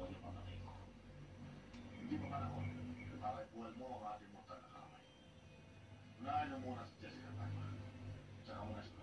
ikaw yung pamatay ko. Hindi pa panahon para ibuwal mo ang ating mortal na kamay. Unahin mo muna si Jessica Tagman. Tsaka muna si